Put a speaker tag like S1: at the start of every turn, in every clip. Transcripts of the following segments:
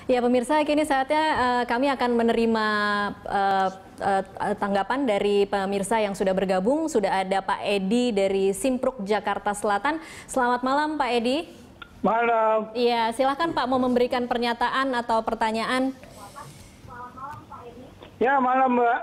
S1: Ya pemirsa, kini saatnya kami akan menerima tanggapan dari pemirsa yang sudah bergabung. Sudah ada Pak Edi dari Simpruk Jakarta Selatan. Selamat malam Pak Edi.
S2: Malam.
S1: Iya, silahkan Pak mau memberikan pernyataan atau pertanyaan.
S2: Ya, malam Mbak.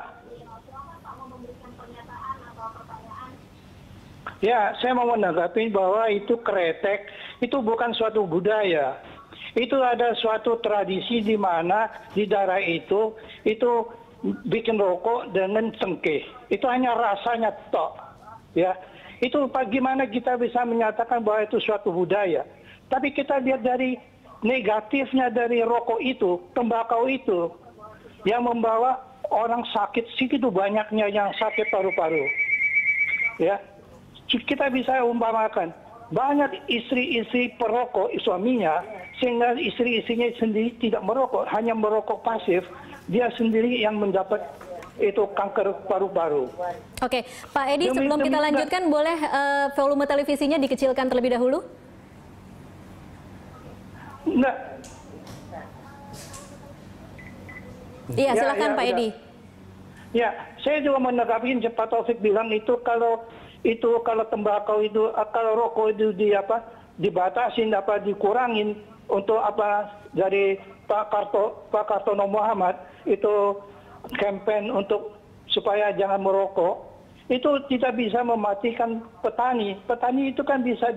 S2: Ya, saya mau menanggapi bahwa itu kretek, itu bukan suatu budaya. Itu ada suatu tradisi di mana di daerah itu bikin rokok dengan cengkeh. Itu hanya rasanya tok. Ya, itu bagaimana kita bisa menyatakan bahwa itu suatu budaya. Tapi kita lihat dari negatifnya dari rokok itu, tembakau itu, yang membawa orang sakit segitu banyaknya yang sakit paru-paru. Ya, kita bisa umpamakan banyak istri-istri perokok suaminya, sehingga istri-istrinya sendiri tidak merokok, hanya merokok pasif, dia sendiri yang mendapat itu kanker paru-paru.
S1: Oke, Pak Edi, sebelum kita lanjutkan, boleh volume televisinya dikecilkan terlebih dahulu?
S2: Enggak.
S1: Iya, silakan Pak Edi.
S2: Ya, saya juga menanggapi Pak Taufik bilang itu kalau tembakau itu, kalau rokok itu dibatasin dikurangin untuk dari Pak Kartono Muhammad itu kampanye untuk supaya jangan merokok, itu tidak bisa mematikan petani. Petani itu kan bisa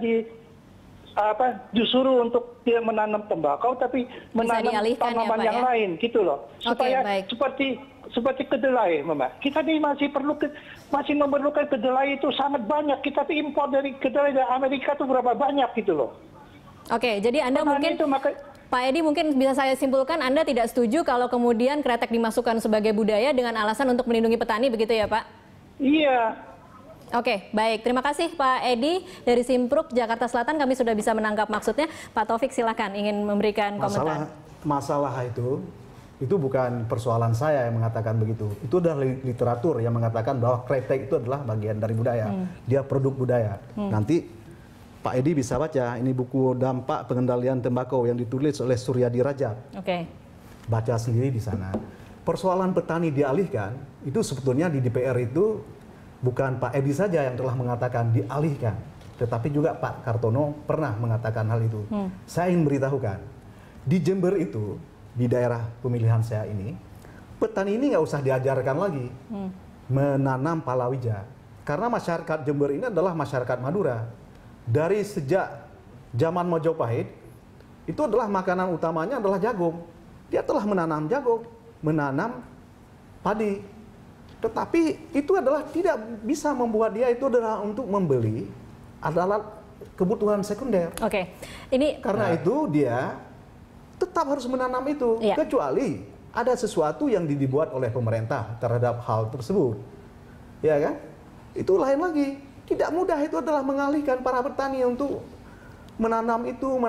S2: disuruh untuk tidak menanam tembakau tapi menanam tanaman yang lain gitu loh. Supaya seperti kedelai, Mama. Kita ini masih memerlukan kedelai itu sangat banyak. Kita impor dari kedelai dari Amerika itu berapa banyak gitu loh.
S1: Oke, jadi Anda mungkin Pak Edi, mungkin bisa saya simpulkan Anda tidak setuju kalau kemudian kretek dimasukkan sebagai budaya dengan alasan untuk melindungi petani, begitu ya Pak?
S2: Iya.
S1: Oke, baik. Terima kasih Pak Edi dari Simpruk Jakarta Selatan. Kami sudah bisa menangkap maksudnya. Pak Taufik silakan ingin memberikan komentar.
S3: Masalah itu bukan persoalan saya yang mengatakan begitu. Itu adalah literatur yang mengatakan bahwa kretek itu adalah bagian dari budaya. Dia produk budaya. Nanti Pak Edi bisa baca ini buku Dampak Pengendalian Tembakau yang ditulis oleh Suryadi Rajab.
S1: Oke.
S3: Baca sendiri di sana. Persoalan petani dialihkan itu sebetulnya di DPR itu bukan Pak Edi saja yang telah mengatakan dialihkan, tetapi juga Pak Kartono pernah mengatakan hal itu. Saya ingin beritahukan, di Jember itu, di daerah pemilihan saya ini, petani ini nggak usah diajarkan lagi menanam palawija. Karena masyarakat Jember ini adalah masyarakat Madura. Dari sejak zaman Mojopahit, itu adalah makanan utamanya adalah jagung. Dia telah menanam jagung, menanam padi. Tetapi itu adalah tidak bisa membuat dia itu adalah untuk membeli adalah kebutuhan sekunder.
S1: Oke. Ini
S3: karena itu dia tetap harus menanam itu, kecuali ada sesuatu yang dibuat oleh pemerintah terhadap hal tersebut, ya kan? Itu lain lagi. Tidak mudah itu adalah mengalihkan para petani untuk menanam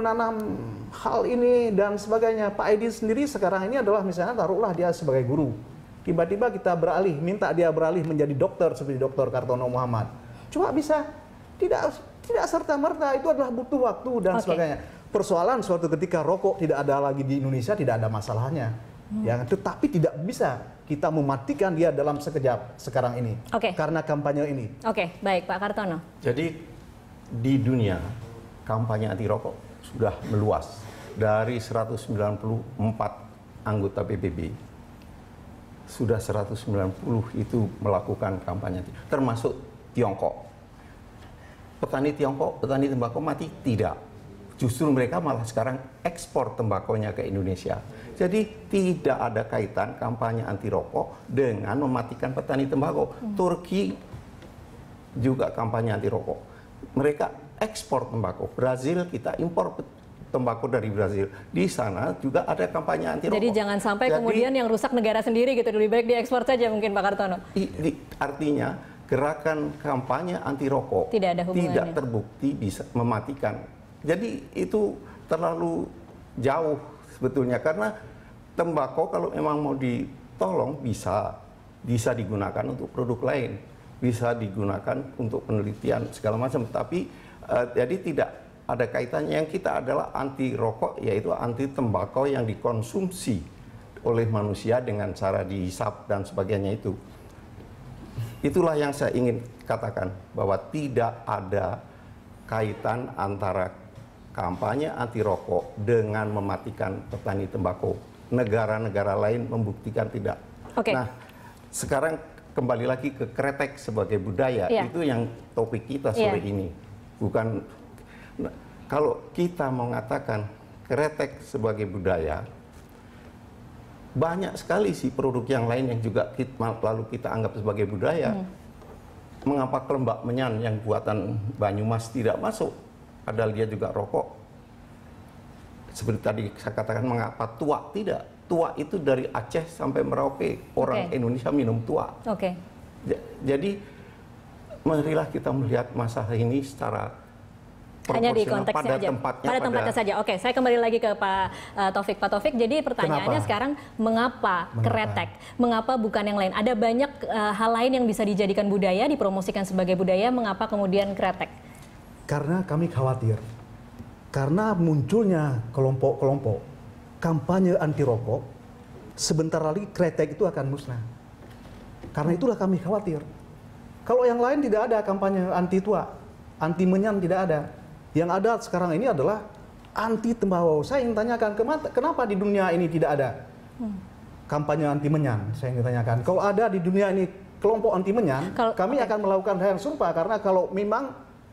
S3: hal ini dan sebagainya. Pak Edi sendiri sekarang ini adalah misalnya taruhlah dia sebagai guru. Tiba-tiba kita minta dia beralih menjadi dokter seperti Dr. Kartono Muhammad. Cuma bisa tidak serta-merta, itu adalah butuh waktu dan sebagainya. Persoalan suatu ketika rokok tidak ada lagi di Indonesia tidak ada masalahnya. Ya, tetapi tidak bisa kita mematikan dia dalam sekejap sekarang ini. Karena kampanye ini.
S1: Oke, baik Pak Kartono.
S4: Jadi di dunia kampanye anti rokok sudah meluas. Dari 194 anggota PBB, sudah 190 itu melakukan kampanye, termasuk Tiongkok. Petani Tiongkok, petani tembakau mati? Tidak. Justru mereka malah sekarang ekspor tembakonya ke Indonesia. Jadi tidak ada kaitan kampanye anti rokok dengan mematikan petani tembakau. Turki juga kampanye anti rokok. Mereka ekspor tembakau. Brazil kita impor tembakau dari Brazil. Di sana juga ada kampanye anti rokok.
S1: Jadi jangan sampai kemudian yang rusak negara sendiri gitu, lebih baik diekspor saja mungkin Pak Kartono.
S4: Artinya gerakan kampanye anti rokok tidak terbukti bisa mematikan. Jadi itu terlalu jauh sebetulnya, karena tembakau kalau memang mau ditolong bisa digunakan untuk produk lain, bisa digunakan untuk penelitian segala macam, tapi jadi ada kaitannya. Yang kita adalah anti rokok, yaitu anti tembakau yang dikonsumsi oleh manusia dengan cara dihisap dan sebagainya itu. Itulah yang saya ingin katakan, bahwa tidak ada kaitan antara kampanye anti rokok dengan mematikan petani tembakau. Negara-negara lain membuktikan tidak. Nah, sekarang kembali lagi ke kretek sebagai budaya, itu yang topik kita sore ini. Bukan, kalau kita mengatakan kretek sebagai budaya, banyak sekali sih produk yang lain yang juga lalu kita anggap sebagai budaya. Mengapa kelembak menyan yang buatan Banyumas tidak masuk? Padahal dia juga rokok. Seperti tadi saya katakan, mengapa tua tidak? Tua itu dari Aceh sampai Merauke, orang Indonesia minum tua. Jadi marilah kita melihat masalah ini secara
S1: hanya di konteksnya aja, pada tempatnya saja. Oke, saya kembali lagi ke Pak Taufik. Pak Taufik, jadi pertanyaannya sekarang, mengapa kretek? Mengapa bukan yang lain? Ada banyak hal lain yang bisa dijadikan budaya, dipromosikan sebagai budaya, mengapa kemudian kretek?
S3: Karena kami khawatir, karena munculnya kelompok-kelompok kampanye anti rokok, sebentar lagi kretek itu akan musnah. Karena itulah kami khawatir. Kalau yang lain tidak ada kampanye anti tua, anti menyan tidak ada. Yang ada sekarang ini adalah anti tembakau. Saya ingin tanyakan, kenapa di dunia ini tidak ada kampanye anti menyan? Saya ingin tanyakan, kalau ada di dunia ini kelompok anti menyan, kami akan melakukan hal yang serupa. Karena kalau memang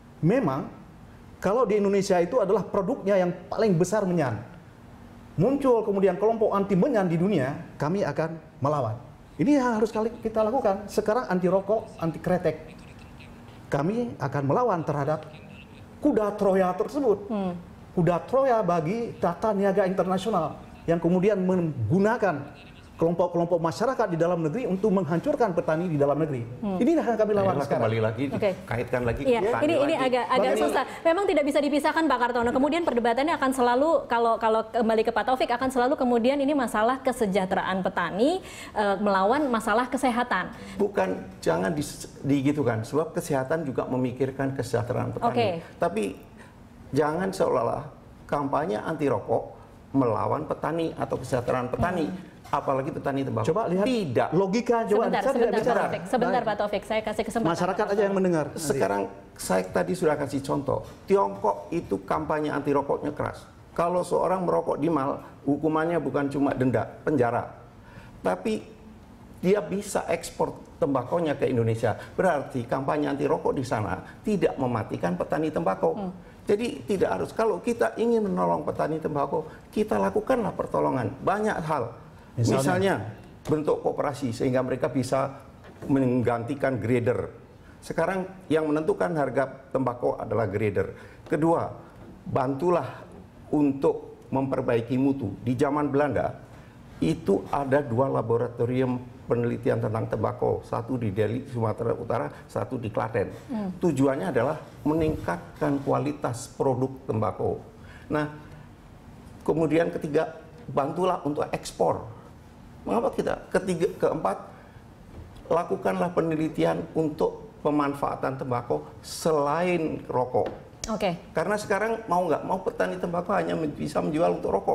S3: kalau di Indonesia itu adalah produknya yang paling besar menyan, muncul kemudian kelompok anti menyan di dunia, kami akan melawan. Ini yang harus kita lakukan. Sekarang anti rokok, anti kretek. Kami akan melawan terhadap kuda Troya tersebut. Kuda Troya bagi tata niaga internasional yang kemudian menggunakan kelompok-kelompok masyarakat di dalam negeri untuk menghancurkan petani di dalam negeri. Inilah yang kami lawan sekarang.
S4: Kembali lagi, kaitkan lagi.
S1: Ini agak susah. Memang tidak bisa dipisahkan, Pak Kartono. Kemudian perdebatannya akan selalu, kalau kembali ke Pak Taufik, akan selalu kemudian ini masalah kesejahteraan petani melawan masalah kesehatan.
S4: Bukan, jangan digitukan. Sebab kesehatan juga memikirkan kesejahteraan petani. Tapi jangan seolah-olah kampanye anti rokok melawan petani atau kesejahteraan petani. Apalagi petani tembakau.
S3: Coba lihat logika.
S1: Sebentar Pak Taufik, saya kasih kesempatan.
S3: Masyarakat aja yang mendengar.
S4: Sekarang saya tadi sudah kasih contoh. Tiongkok itu kampanye anti rokoknya keras. Kalau seorang merokok di mal, hukumannya bukan cuma denda, penjara. Tapi dia bisa ekspor tembakonya ke Indonesia. Berarti kampanye anti rokok di sana tidak mematikan petani tembakau. Jadi tidak harus, kalau kita ingin menolong petani tembakau, kita lakukanlah pertolongan. Banyak hal. Misalnya bentuk koperasi sehingga mereka bisa menggantikan grader. Sekarang yang menentukan harga tembakau adalah grader. Kedua, bantulah untuk memperbaiki mutu. Di zaman Belanda itu ada 2 laboratorium penelitian tentang tembakau, satu di Delhi, Sumatera Utara, satu di Klaten. Tujuannya adalah meningkatkan kualitas produk tembakau. Nah, kemudian ketiga, bantulah untuk ekspor. Mengapa kita? Keempat, lakukanlah penelitian untuk pemanfaatan tembakau selain rokok. Karena sekarang mau nggak mau petani tembakau hanya bisa menjual untuk rokok.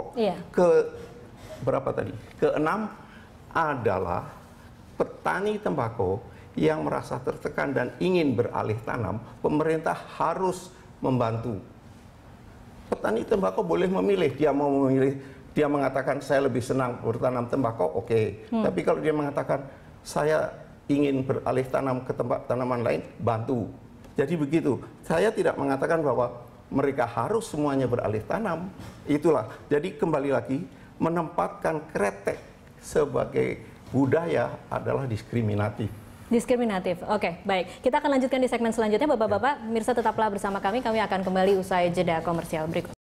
S4: Berapa tadi? Keenam adalah petani tembakau yang merasa tertekan dan ingin beralih tanam, pemerintah harus membantu. Petani tembakau boleh memilih, dia mau memilih. Dia mengatakan saya lebih senang bertanam tembakau, tapi kalau dia mengatakan saya ingin beralih tanam ke tanaman lain, bantu. Jadi begitu. Saya tidak mengatakan bahwa mereka harus semuanya beralih tanam. Itulah. Jadi kembali lagi, menempatkan kretek sebagai budaya adalah diskriminatif.
S1: Oke, baik. Kita akan lanjutkan di segmen selanjutnya, Bapak-Bapak. Mirsa tetaplah bersama kami. Kami akan kembali usai jeda komersial berikut.